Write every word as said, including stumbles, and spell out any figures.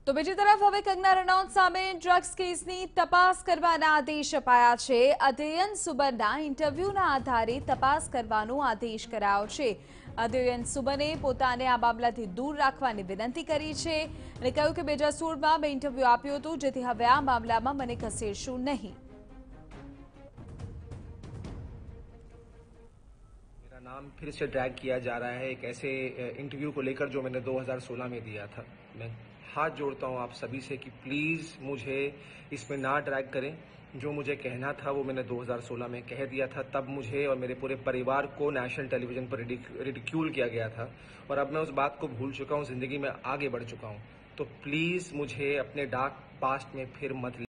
તો બીજી તરફ હવે કંગના રનૌત સામે ડ્રગ્સ કેસની તપાસ કરવાના આદેશ અપાયા છે। અધ્યયન સુબનના ઇન્ટરવ્યુના આધારે તપાસ કરવાનો આદેશ કરાયો છે। અધ્યયન સુબને પોતાને આ મામલાથી દૂર રાખવાની વિનંતી કરી છે અને કહ્યું કે બે હજાર સોળમાં મેં ઇન્ટરવ્યુ આપ્યું હતું, જેથી હવે આ મામલામાં મને ખસેડશો નહીં। मेरा नाम फिर से ड्रैग किया जा रहा है एक ऐसे इंटरव्यू को लेकर जो मैंने दो हज़ार सोलह में दिया था। मैं हाथ जोड़ता हूं आप सभी से कि प्लीज़ मुझे इसमें ना ड्रैग करें। जो मुझे कहना था वो मैंने दो हज़ार सोलह में कह दिया था। तब मुझे और मेरे पूरे परिवार को नेशनल टेलीविज़न पर रिडिक्यूल किया गया था और अब मैं उस बात को भूल चुका हूँ, ज़िंदगी में आगे बढ़ चुका हूँ। तो प्लीज़ मुझे अपने डार्क पास्ट में फिर मत